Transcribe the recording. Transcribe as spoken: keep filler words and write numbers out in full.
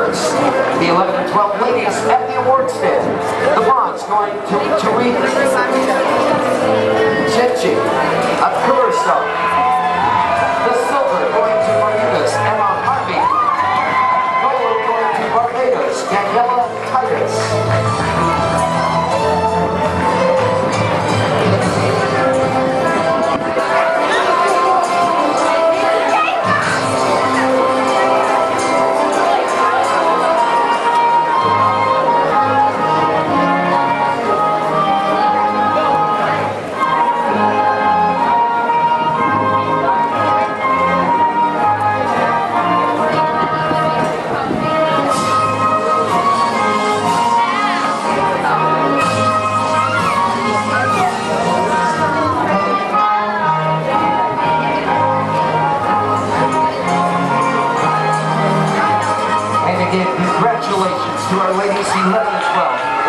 first. The eleven and twelve ladies at the award stand. The bronze going to Tariq Chenchi of Curacao. The silver going to Bermuda's Emma Harvey. Gold going to Barbados, Daniela Titus. Congratulations to our ladies eleven and twelve.